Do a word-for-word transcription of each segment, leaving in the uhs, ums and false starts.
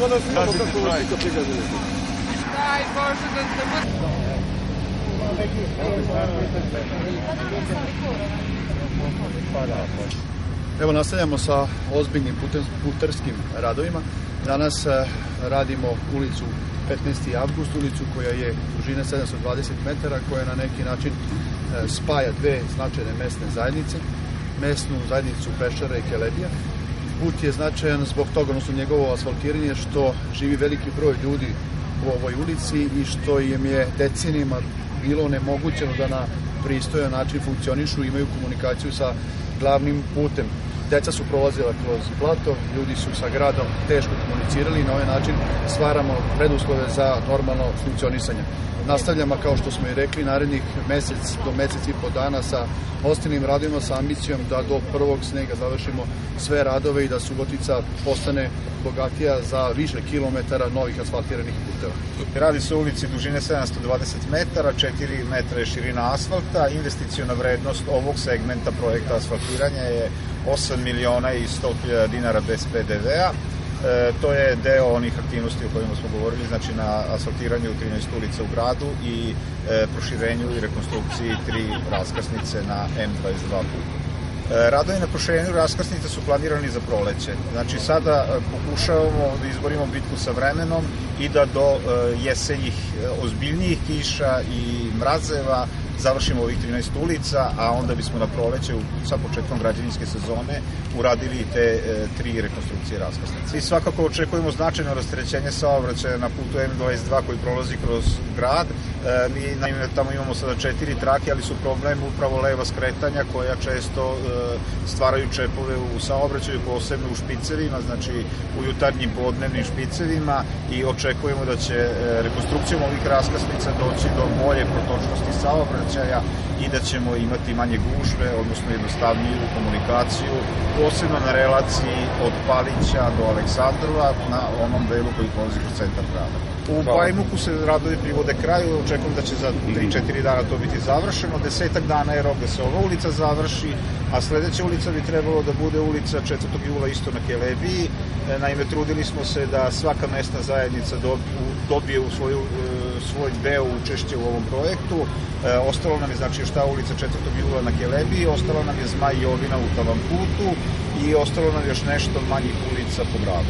danas imamo kako vas slika prigrađene. Daj Bože da se bude. Evo nastavljamo sa ozbiljnim puterskim radovima. Danas radimo ulicu petnaesti avgust, ulicu koja je dužine sedamsto dvadeset metara, koja na neki način spaja dve značajne mesne zajednice, mesnu zajednicu Peščara i Kelebija. Put je značajan zbog toga, odnosno njegovo asfaltiranje, što živi veliki broj ljudi u ovoj ulici i što im je decenijama bilo nemogućeno da na pristojan način funkcionišu i imaju komunikaciju sa glavnim putem. Deca su prolazila kroz blato, ljudi su sa gradom teško komunicirali i na ovaj način stvaramo preduslove za normalno funkcionisanje. Nastavljamo, kao što smo i rekli, narednih mesec do mesec i po dana sa ostalim radovima, sa ambicijom da do prvog snega završimo sve radove i da Subotica postane bogatija za više kilometara novih asfaltiranih puteva. Radi se o ulici dužine sedamsto dvadeset metara, četiri metra je širina asfalta. Investiciona vrednost ovog segmenta projekta asfaltiranja je osam miliona i sto hiljada dinara bez pe de ve a. E, to je deo onih aktivnosti o kojima smo govorili, znači na asfaltiranju trinaest ulica u gradu i e, proširenju i rekonstrukciji tri raskrsnice na em dvadeset dva putu. E, radovi na proširenju raskrsnica su planirani za proleće. Znači sada pokušavamo da izborimo bitku sa vremenom i da do e, jesenjih e, ozbiljnijih kiša i mrazeva završimo ovih trinaest ulica, a onda bismo na proleće sa početkom građevinske sezone uradili te e, tri rekonstrukcije raskrsnice. I svakako očekujemo značajno rasterećenje saobraćaja na putu em dvadeset dva koji prolazi kroz grad. E, mi naime tamo imamo sada četiri trake, ali su problem upravo leva skretanja koja često e, stvaraju čepove u saobraćaju, posebno u špicevima, znači u jutarnjim podnevnim špicevima, i očekujemo da će e, rekonstrukcijom ovih raskrsnica doći do bolje protočnosti saobraćaja i da ćemo imati manje gužve, odnosno jednostavniju komunikaciju, posebno na relaciji od Palića do Aleksandrova, na onom delu koji prolazi kroz centar grada. U Bajmuku se radovi privode kraju, očekujem da će za tri četiri dana to biti završeno, desetak dana je rok da se ova ulica završi, a sledeća ulica bi trebalo da bude ulica četvrtog jula isto na Kelebiji. Naime, trudili smo se da svaka mesna zajednica dobije u svoju, svoj deo učešća u ovom projektu. E, ostalo nam je, znači, još ta ulica četvrtog jula na Kelebiji, ostalo nam je Zmaj Jovina u Tavanputu i ostalo nam još nešto manjih ulica po gradu.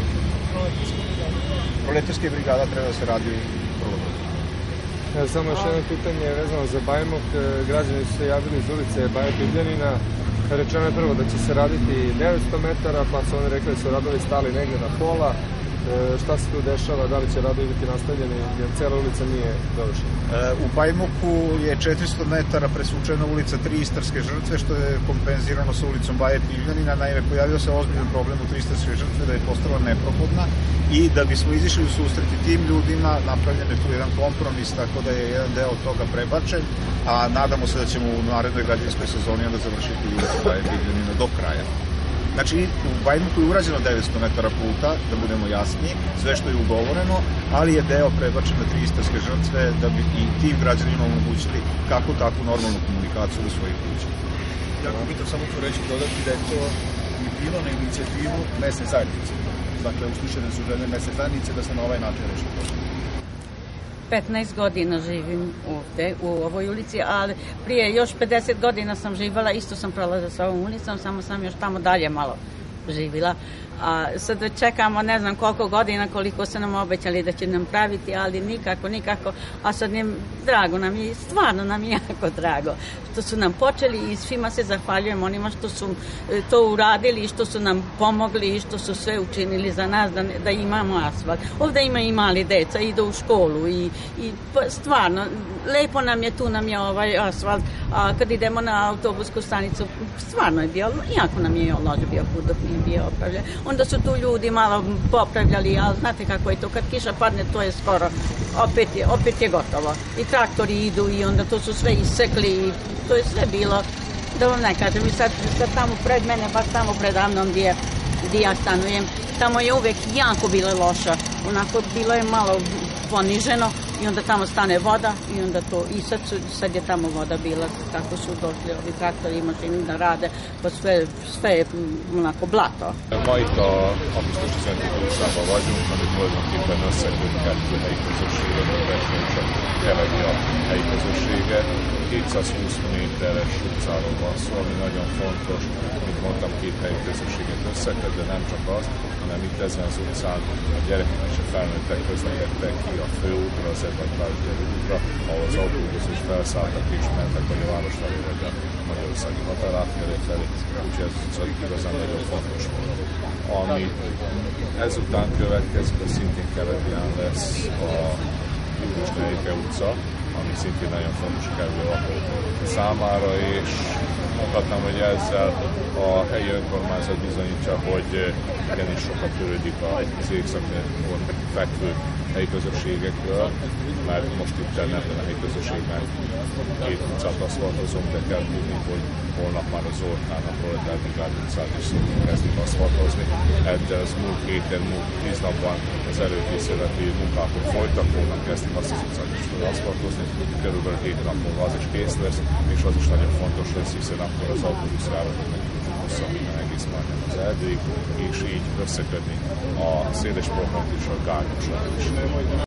Proletarske brigada treba da se radi vrlo brzo. Samo još jedno pitanje vezano za Bajmok. Građani su se javili iz ulice Baje Divljanina. Rečeno je prvo da će se raditi devetsto metara, pa su oni rekli da su radovi stali negde na pola. E, šta se tu dešava, da li će radovi biti nastavljeni, jer cela ulica nije dovršena? E, u Bajmoku je četiristo metara presvučena ulica Tri istarske žrtve, što je kompenzirano sa ulicom Baje Divljanina. Naime, pojavio se ozbiljan problem u Tri istarske žrtve, da je postala neprohodna, i da bismo izišli u susreti tim ljudima, napravljen je tu jedan kompromis, tako da je jedan deo toga prebačen, a nadamo se da ćemo u narednoj građevinskoj sezoni onda završiti ulicu Baje Divljanina do kraja. Znači, u Bajmuku je urađeno devetsto metara puta, da budemo jasni, sve što je ugovoreno, ali je deo prebačen na Tri istarske žrtve da bi i tim građanima omogućili kako takvu normalnu komunikaciju do svojih kuća. Jako bitno samo tu reći, dodati da je to i bilo na inicijativu mesne zajednice. Dakle, uslišene su žene mesne zajednice da se na ovaj način reši problem. petnaest godina živim ovde, u ovoj ulici, ali prije još pedeset godina sam živjela, isto sam prolazila sa ovom ulicom, samo sam još tamo dalje malo živjela. A sad čekamo ne znam koliko godina, koliko su nam obećali da će nam praviti, ali nikako, nikako. A sad je, drago nam je, stvarno nam je jako drago što su nam počeli i svima se zahvaljujemo onima što su to uradili i što su nam pomogli i što su sve učinili za nas da, da imamo asfalt. Ovde ima i mali deca, idu u školu i, i stvarno, lepo nam je, tu nam je ovaj asfalt, a kad idemo na autobusku stanicu, stvarno je bio, jako nam je loš bio put dok nije bio opravljen. Onda su tu ljudi malo popravljali, ali znate kako je to, kad kiša padne, to je skoro, opet je, opet je gotovo. I traktori idu i onda to su sve isekli i to je sve bilo, da vam ne kažem, i sad, sad tamo pred mene, baš tamo predavnom gdje, gdje ja stanujem, tamo je uvek jako bilo loša, onako bilo je malo poniženo, i onda tamo stane voda i onda to, i sad, su, sad je tamo voda bila, kako su došli ovi traktori i mašini da rade, pa sve, sve je onako blato. Ma itt a Augusztus tizenötödik utcában vagyunk, ami tulajdonképpen összeköt kettő helyi közösséget, a Pestről csak keleti a helyi közössége. kétszázhúsz méteres utcáról van szó, ami nagyon fontos, mint mondtam, két helyi közösséget összeköt, de nem csak az, hanem itt ezen az utcán a gyerekek és a felnőttek közlekedtek ki a főútra, az Edvard útra, ahol az autóbuszos felszálltak és mentek vagy a város felé, vagy a magyarországi határátkelő felé, úgyhogy ez az igazán nagyon fontos volt. Ami ezután következik, az szintén keletián lesz a Július negyedike utca, ami szintén nagyon fontos kerülő lakók számára, és mondhatnám, hogy ezzel a helyi önkormányzat bizonyítja, hogy igenis sokat törődik az északon fekvő helyi közösségekről, mert most itt nem a helyi közösségben két utcát aszfaltozunk, de kell tudni, hogy holnap már az Zoltán, a Proletár Brigád utcát is szoktunk kezdeni aszfaltozni. Ezzel az múlt héten, múlt tíz napban az előkészületi munkákon folytak, holnap kezdik azt az utcát is aszfaltozni, körülbelül hét nap múlva az is kész lesz, és az is nagyon fontos lesz, hiszen akkor az autóbuszjáratot meg tudjuk hosszabbítani egész majdnem az Erdélyig, és így összekötni a Széles Polgart és a Gárdosodat is.